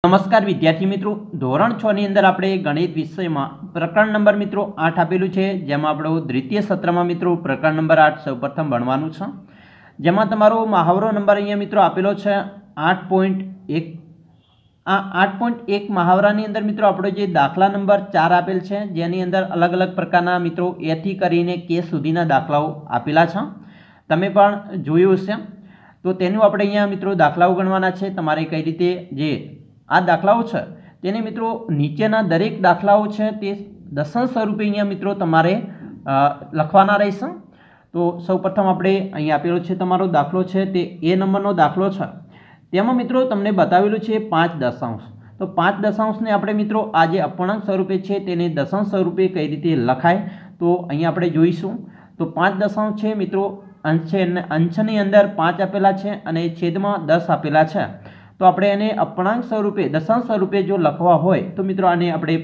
नमस्कार विद्यार्थी मित्रों, धोरण 6 ની અંદર આપણે ગણિત વિષયમાં પ્રકરણ નંબર મિત્રો 8 આપેલું છે, જેમાં આપણો દ્વિતીય સત્રમાં મિત્રો પ્રકરણ નંબર 8 સૌપ્રથમ ભણવાનું છે, જેમાં તમારો મહાવરો નંબર અહીંયા મિત્રો આપેલો છે 8.1। આ 8.1 મહાવરાની અંદર મિત્રો આપણો જે દાખલા નંબર 4 આપેલ છે, જેની અંદર અલગ અલગ પ્રકારના મિત્રો એ થી કરીને કે સુધીના દાખલાઓ આપેલા છે, તમે પણ જોયું હશે। તો તેનું આપણે અહીંયા મિત્રો દાખલાઓ ગણવાના છે। તમારે કઈ રીતે જે આ દાખલાઓ છે તેને મિત્રો નીચેના દરેક દાખલાઓ છે તે દશાંશ સ્વરૂપે અહીંયા મિત્રો તમારે લખવાના રહેશે। તો સૌપ્રથમ આપણે અહીં આપેલો છે તમારો દાખલો છે તે એ નંબરનો દાખલો છે, તેમાં મિત્રો તમને બતાવેલું છે 5 દશાંશ। તો 5 દશાંશને આપણે મિત્રો આ જે અપૂર્ણાંક સ્વરૂપે છે તેને દશાંશ સ્વરૂપે કઈ રીતે લખાય તો અહીં આપણે જોઈશું। તો 5 દશાંશ છે મિત્રો અંશની અંદર 5 આપેલા છે અને છેદમાં 10 આપેલા છે। તો આપણે એને અપૂર્ણાંક સ્વરૂપે દશાંશ સ્વરૂપે જો લખવા હોય તો મિત્રો આને આપણે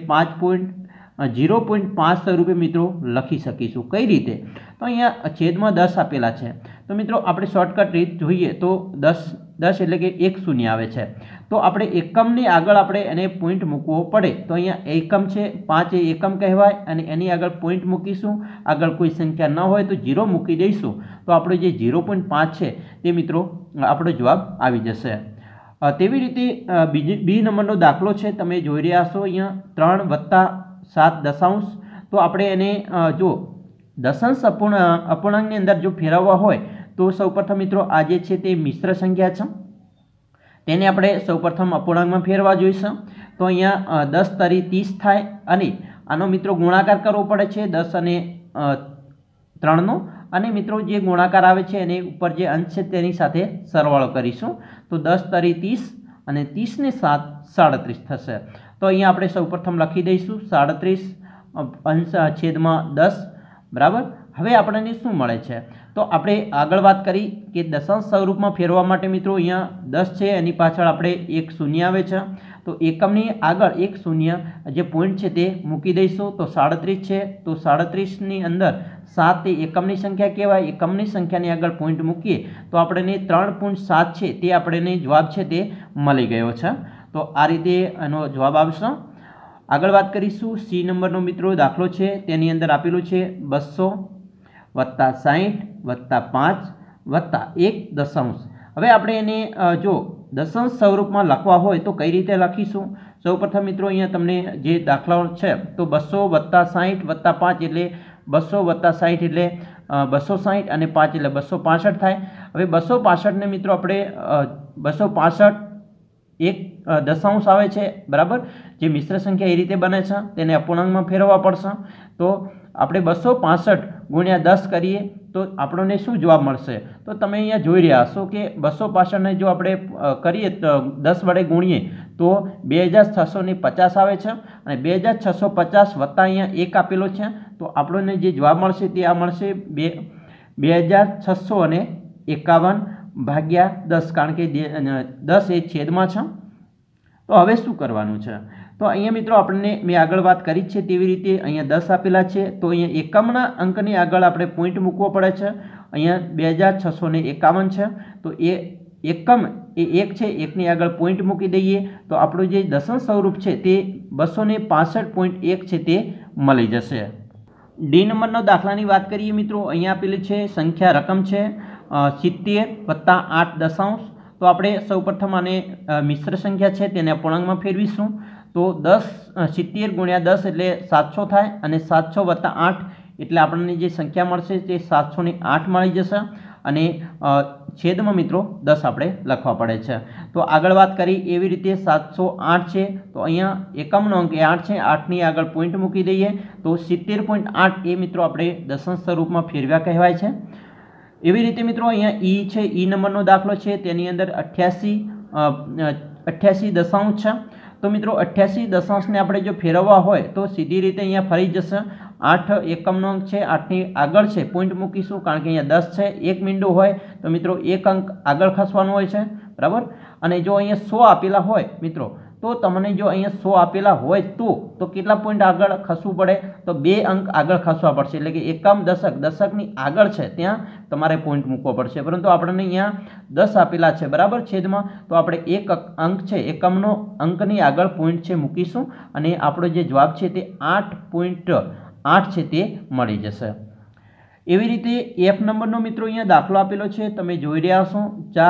0.5 સ્વરૂપે મિત્રો લખી શકીશું। કઈ રીતે તો અહીંયા છેદમાં 10 આપેલા છે, તો મિત્રો આપણે શોર્ટકટ રીત જોઈએ તો 10 એટલે કે 1 શૂન્ય આવે છે, તો આપણે એકમની આગળ આપણે એને પોઈન્ટ મૂકવો પડે। તો અહીંયા એકમ છે 5 એ એકમ કહેવાય અને એની આગળ પોઈન્ટ મૂકીશું, આગળ કોઈ સંખ્યા ન હોય તો 0 મૂકી દઈશું, તો આપણો જે 0.5 છે તે મિત્રો આપણો જવાબ આવી જશે। તેવી રીતે બી નંબરનો દાખલો છે, તમે જોઈ રહ્યા છો અહીંયા 3+7 દશાંશ। તો આપણે એને જો દશાંશ અપૂર્ણાંકની અંદર જો ફેરવવા હોય તો સૌપ્રથમ મિત્રો આ જે છે તે મિશ્ર સંખ્યા છે, તેને આપણે સૌપ્રથમ અપૂર્ણાંકમાં ફેરવા જોઈશે। તો અહીંયા 10 તરી 30 થાય અને આનો મિત્રો ગુણાકાર કરવો પડે છે 10 અને 3નો, અને મિત્રો જે ગુણાકાર આવે છે એની ઉપર જે અંશ છે તેની સાથે સરવાળો કરીશું। તો 10 તરી 30 અને 30 ને 7 37 થશે। તો અહીંયા આપણે સૌપ્રથમ લખી દઈશું 37 અંશ છેદમાં 10 બરાબર। હવે આપણને શું મળે છે તો આપણે આગળ વાત કરી કે દશાંશ સ્વરૂપમાં ફેરવા માટે મિત્રો અહીંયા 10 છે એની પાછળ આપણે 1 શૂન્ય આવે છે, તો એકમની આગળ 1 શૂન્ય જે પોઈન્ટ છે તે મૂકી દઈશું। તો 37 છે, તો 37ની અંદર 7 એ એકમની સંખ્યા કહેવાય, એકમની સંખ્યાની આગળ પોઈન્ટ મૂકીએ તો આપણને 3.7 છે તે આપણને જવાબ છે તે મળી ગયો છે। તો આ રીતે એનો જવાબ આવશે। આગળ વાત કરીશું સી નંબરનો મિત્રો દાખલો છે, તેની અંદર આપેલું છે 200 + 60 + 5 + 1 દશાંશ। હવે આપણે એને જો દશાંશ સ્વરૂપમાં લખવા હોય તો કઈ રીતે લખીશું? સૌપ્રથમ મિત્રો અહીંયા તમને જે દાખલાઓ છે તો 200 + 60 + 5 એટલે 200 + 60 એટલે 260 અને 5 એટલે 265 થાય। હવે 265 ને મિત્રો આપણે 265 એક દશાંશ આવે છે બરાબર, જે મિશ્ર સંખ્યા એ રીતે બને છે તેને અપૂર્ણાંકમાં ફેરવવા પડશે। તો આપણે 265 × 10 કરીએ તો આપણને શું જવાબ મળશે? તો તમે અહીંયા જોઈ રહ્યા છો કે 265 ને જો આપણે કરીએ તો 10 વડે ગુણીએ તો 2650 આવે છે, અને 2650 વત્તા અહીંયા 1 આપેલો છે, તો આપણને જે જવાબ મળશે તે આ મળશે 2651 ભાગ્યા 10, કારણ કે 10 એ છેદમાં છે। તો હવે શું કરવાનું છે તો અહીંયા મિત્રો આપણને મેં આગળ વાત કરી છે તેવી રીતે અહીંયા 10 આપેલા છે, તો અહીંયા એકમના અંકની આગળ આપણે પોઈન્ટ મૂકવો પડે છે। અહીંયા 2651 છે, તો એ એકમ એ 1 છે, 1ની આગળ પોઈન્ટ મૂકી દઈએ તો આપણું જે દશાંશ સ્વરૂપ છે તે 265.1 છે તે મળી જશે। ડી નંબરનો દાખલાની વાત કરીએ મિત્રો, અહીંયા આપેલી છે સંખ્યા રકમ છે 70 + 8 દશાંશ। તો આપણે સૌપ્રથમ આને મિશ્ર સંખ્યા છે તેને અપૂર્ણાંકમાં ફેરવીશું। તો 70 × 10 એટલે 700 થાય, અને 700 + 8 એટલે આપણને જે સંખ્યા મળશે તે 708 મળી જશે, અને છેદમાં મિત્રો 10 આપણે લખવા પડે છે। તો આગળ વાત કરી એવી રીતે 708 છે, તો અહીંયા એકમનો અંક એ 8 છે, 8ની આગળ પોઈન્ટ મૂકી દઈએ તો 70.8 એ મિત્રો આપણે દશાંશ સ્વરૂપમાં ફેરવ્યા કહેવાય છે। એવી રીતે મિત્રો અહીંયા ઈ છે, ઈ નંબરનો દાખલો છે, તેની અંદર 88 દશાંશ છે। તો મિત્રો 88 દશાંશને આપણે જો ફેરવવા હોય તો સીધી રીતે અહીંયા ફરી જશે। 8 એકમનો અંક છે, 8ની આગળ છે પોઈન્ટ મૂકીશું, કારણ કે અહીંયા 10 છે, 1 મીંડું હોય તો મિત્રો 1 અંક આગળ ખસવાનું હોય છે બરાબર। અને જો અહીંયા 100 આપેલા હોય મિત્રો तो तमने जो अहींया 100 आपेला होय तो केटला पॉइंट आगळ खसવું પડે तो 2 अंक आगळ खसवा પડશે એટલે કે એકમ દશકની આગળ છે ત્યાં તમારે પોઈન્ટ મૂકવો પડશે પરંતુ આપણને અહીંયા 10 આપેલા છે બરાબર છેદમાં તો આપણે એક અંક છે એકમનો અંકની આગળ પોઈન્ટ છે મૂકીશું અને આપણો જે જવાબ છે તે 8.8 છે તે મળી જશે। એવી રીતે F નંબરનો મિત્રો અહીંયા દાખલો આપેલો છે તમે જોઈ રહ્યા છો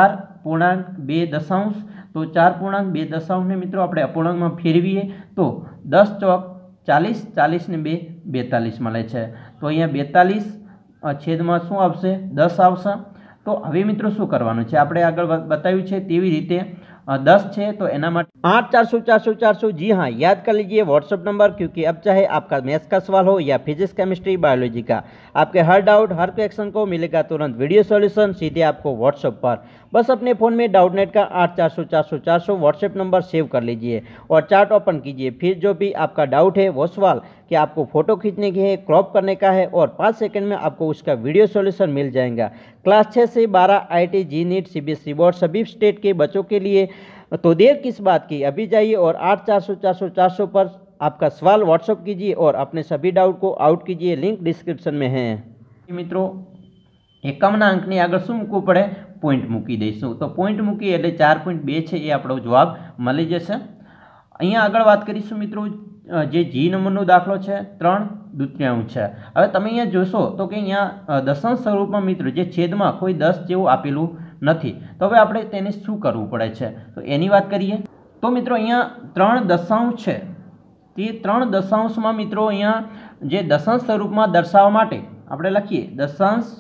4.2 तो 4.2 ने मित्रों આપણે અપૂર્ણાંકમાં ફેરવીએ તો 10 ચોક 40 40 ने 2 42 મળે છે તો અહીંયા 42 છેદમાં શું આવશે 10 આવશે। તો હવે મિત્રો શું કરવાનું છે આપણે આગળ બતાવ્યું છે તેવી રીતે 10 છે तो एना माटे 8 जी हाँ याद कर लीजिए व्हाट्सएप नंबर, क्योंकि अब चाहे आपका मैथ्स का सवाल हो या फिजिक्स केमिस्ट्री बायोलॉजी का, आपके हर डाउट हर क्वेश्चन को मिलेगा तुरंत वीडियो सॉल्यूशन सीधे आपको व्हाट्सएप पर। बस अपने फ़ोन में डाउटनेट का 8 व्हाट्सएप नंबर सेव कर लीजिए और चार्ट ओपन कीजिए। फिर जो भी आपका डाउट है वो सवाल कि आपको फ़ोटो खींचने की है, क्रॉप करने का है और 5 सेकंड में आपको उसका वीडियो सॉल्यूशन मिल जाएगा। क्लास 6 से 12 IIT JEE NEET CBSE board सभी स्टेट के बच्चों के लिए, तो देर किस बात की, अभी जाइए और 8 पर आपका सवाल व्हाट्सअप कीजिए और अपने सभी डाउट को आउट कीजिए। लिंक डिस्क्रिप्शन में है। मित्रों एकमना अंकनी आगळ शुं मूकवुं पड़े, पॉइंट मूकी दईशुं तो पॉइंट मूकी एटले 4.2 छे ए आपणो जवाब मळी जशे। अहींया आगळ वात करीशुं मित्रों जे जी नंबरनो दाखलो छे 3/2 छे। हवे तमे अहींया जोशो तो कि अहींया दशांश स्वरूपमां मित्रों जे छेदमां कोई 10 जेवुं आपेલું નથી तो हवे आपणे तेने शुं करवुं पड़े छे तो एनी वात करीए। तो मित्रों अहींया 3 दशांश छे ते 3 दशांशमां मित्रों अहींया जे दशांश स्वरूपमां दर्शाववा माटे आपणे लखीए दशांश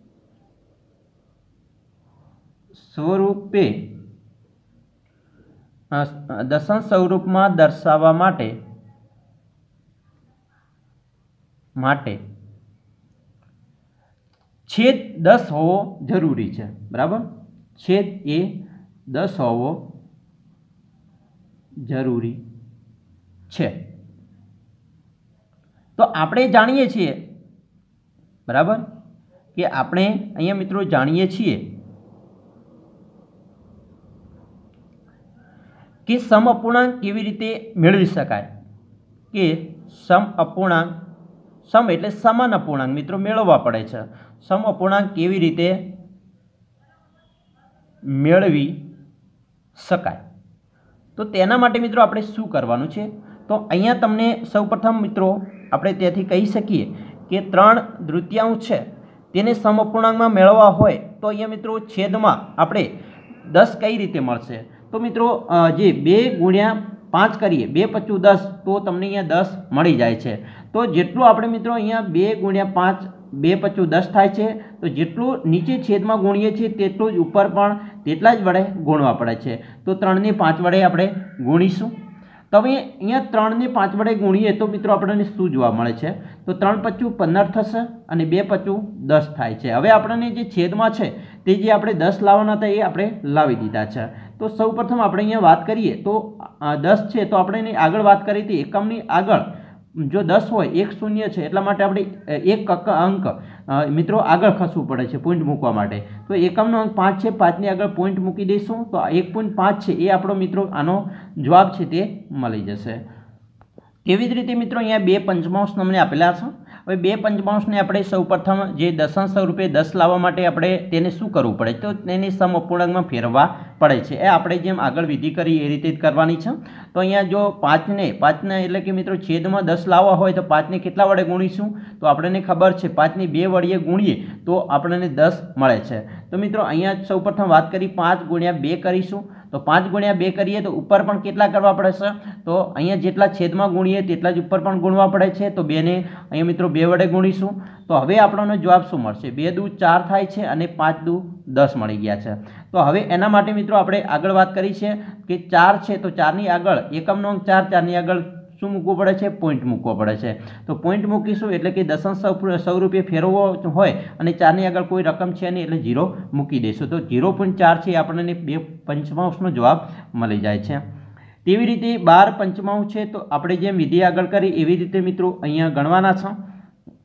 स्वरूपे दशांश स्वरूपमां दर्शाववा माटे छेद 10 होवो जरूरी है बराबर। छेद ए 10 होवो जरूरी है। तो आपणे जाणीए छीए बराबर कि आपणे अहींया मित्रों जाणीए छीए कि सम अपूर्णांक केवी रीते मेळवी शकाय कि सम अपूर्णांक सम एटले समान अपूर्णांक मित्रों मेळववा पड़े छे। सम अपूर्णांक केवी रीते मेळवी शकाय तो तेना माटे मित्रों आपणे शुं करवानुं छे तो अहींया तमने सौप्रथम मित्रों आपणे त्याथी कही शकीए कि 3/3 छे तेने सम अपूर्णांकमां मेळववा होय तो अहींया मित्रों छेदमां आपणे 10 कई रीते मळशे तो मित्रों जे 2 × 5 करिए 2 × 5 = 10 तो तमने अहींया 10 मळी जाय छे। तो जेटલું આપણે मित्रों अहींया 2 × 5 2 × 5 = 10 थाय छे तो जेटલું नीचे छेदमां गुणीए छीए तेटલું ज उपर पण तेटला ज वडे गुणवा पड़े छे। तो 3 ने 5 वडे आपणे गुणीशुं तो हवे अहींया 3 ने 5 वडे गुणीए तो मित्रों आपणे शुं जोवा मळे छे तो 3 × 5 = 15 थशे अने 2 × 5 = 10 थाय छे। हवे आपणे जे छेदमां छे ते जे आपणे 10 लाववाना हता ए आपणे लावी दीधा छे। तो सौप्रथम आपणे अहींया वात करीए तो 10 छे तो आपणे आगळ वात करी हती एकमनी आगळ जो 10 होय 1 शून्य है एटला माटे आपणे एक अंक मित्रों आगळ खसવું પડે છે पॉइंट मूकवा माटे। तो एकमनो अंक 5 છે 5 ની આગળ पॉइंट मूकी दईशुं तो 1.5 છે ए આપણો मित्रों आनो जवाब છે તે મળી જશે। તેવી જ રીતે मित्रों અહીંયા 2 પંચમાંશ તમને આપેલા છે। હવે 2 પંચમાંશને આપણે સૌપ્રથમ જે દશાંશ સ્વરૂપે 10 લાવવા માટે આપણે તેને શું કરવું પડે તો તેને સમ અપૂર્ણાંકમાં ફેરવવા પડે છે। એ આપણે જેમ આગળ વિધિ કરી એ રીતે જ કરવાની છે। તો અહીંયા જો 5 ને એટલે કે મિત્રો છેદમાં 10 લાવવા હોય તો 5 ને કેટલા વડે ગુણીશું તો આપણને ખબર છે 5 ને 2 વડે ગુણીએ તો આપણને 10 મળે છે। તો મિત્રો અહીંયા સૌપ્રથમ વાત કરી 5 × 2 કરીશું तो 5 × 2 करिए तो ऊपर पण केटला करवा पड़े छे तो अहींया जेटला छेदमां गुणीए तेटला ज ऊपर पण गुणवा पड़े छे। तो 2 ने अहींया मित्रों 2 वडे गुणीशुं तो हवे आपणोने जवाब शुं मळशे 2 × 2 = 4 थाय छे अने 5 × 2 = 10 मळी गया छे। तो हवे एना माटे मित्रों आपणे आगळ वात करी छे कि 4 छे तो 4 ની આગળ એકમનો અંક 4 4 ની આગળ શું મૂકવું પડે છે પોઈન્ટ મૂકવો પડે છે। તો પોઈન્ટ મૂકીશું એટલે કે દશાંશ સ્વરૂપે ફેરવવો હોય અને 4 ની આગળ કોઈ રકમ છે નહીં એટલે 0 મૂકી દઈશું તો 0.4 છે આપણને 2 પંચમાંશનો જવાબ મળી જાય છે। તેવી રીતે 12 પંચમાંશ છે તો આપણે જેમ વિધિ આગળ કરી એવી રીતે મિત્રો અહીંયા ગણવાના છે।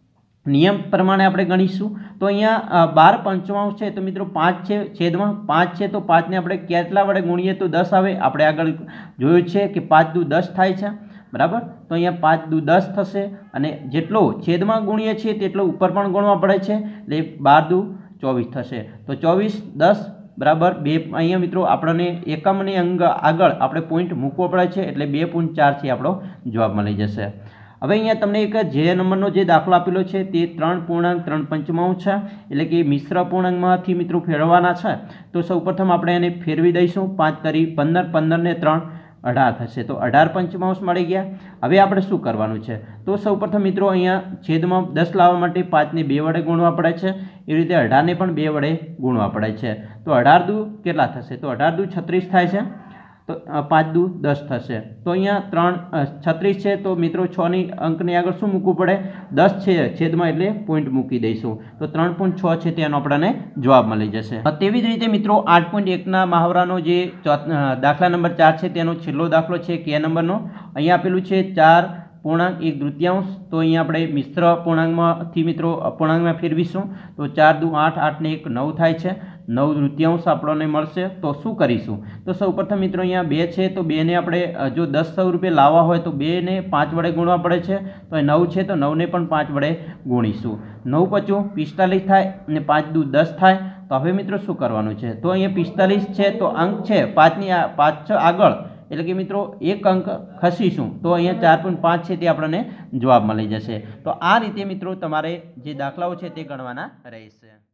નિયમ પ્રમાણે આપણે ગણીશું તો અહીંયા 12 પંચમાંશ છે તો મિત્રો 5 છે, છેદમાં 5 છે તો 5 ને આપણે કેટલા વડે ગુણીએ તો 10 આવે. આપણે આગળ જોયું છે કે 5 દુ 10 થાય છે, બરાબર. તો અહીંયા 5 દુ 10 થશે અને જેટલો છેદમાં ગુણીએ છીએ તેટલો ઉપર પણ ગુણવા પડે છે, એટલે 12 દુ 24 થશે. તો 24 10 બરાબર 2. અહીંયા મિત્રો આપણને એકમની અંગ આગળ આપણે પોઈન્ટ મૂકવો પડે છે, એટલે 2.4 થી આપણો જવાબ મળી જશે. હવે અહીંયા તમને એક જે નંબરનો જે દાખલો આપેલો છે તે 3.3 છે, એટલે કે મિશ્ર પૂર્ણાંકમાંથી મિત્રો ફેરવવાના છે. તો સૌપ્રથમ આપણે એને ફેરવી દઈશું. 5 તરી 15, 15 ને 3 18 થશે. તો 18 પંચમાંશ મળી ગયા. હવે આપણે શું કરવાનું છે તો સૌપ્રથમ મિત્રો અહીંયા છેદમાં 10 લાવવા માટે 5 ને 2 વડે ગુણવા પડે છે, એ રીતે 18 ને પણ 2 વડે ગુણવા પડે છે. તો 18 દુ કેટલા થશે તો 18 દુ 36 થાય છે. તો 5 દુ 10 થશે. તો અહીંયા 36 છે તો મિત્રો 6 ની અંકની આગળ શું મૂકવું પડે 10 છે છેદમાં, એટલે પોઈન્ટ મૂકી દઈશું. તો 3.6 છે તેનો આપણને જવાબ મળી જશે. તેવી જ રીતે મિત્રો 8.1ના મહાવરાનો જે દાખલા નંબર 4 છે તેનો છેલ્લો દાખલો છે કે નંબરનો. અહીંયા આપેલું છે 4.1/3. તો અહીંયા આપણે મિશ્ર પૂર્ણાંકમાંથી મિત્રો અપૂર્ણાંકમાં ફેરવીશું. તો 4 દુ 8, 8 ને 1 9 થાય છે. 9/3 આપણને મળશે. તો શું કરીશું તો સૌપ્રથમ મિત્રો અહીંયા 2 છે તો 2 ને આપણે જો 10 રૂપિયા લાવવા હોય તો 2 ને 5 વડે ગુણવા પડે છે. તો 9 છે તો 9 ને પણ 5 વડે ગુણીશું. 9 × 5 = 45 થાય અને 5 દુ 10 થાય. તો હવે મિત્રો શું કરવાનું છે તો અહીંયા 45 છે તો અંક છે 5 આગળ, એટલે કે મિત્રો એક અંક ખસીશું તો અહીંયા 4.5 છે તે આપણને જવાબ મળી જશે. તો આ રીતે મિત્રો તમારે જે દાખલાઓ છે તે ગણવાના રહેશે.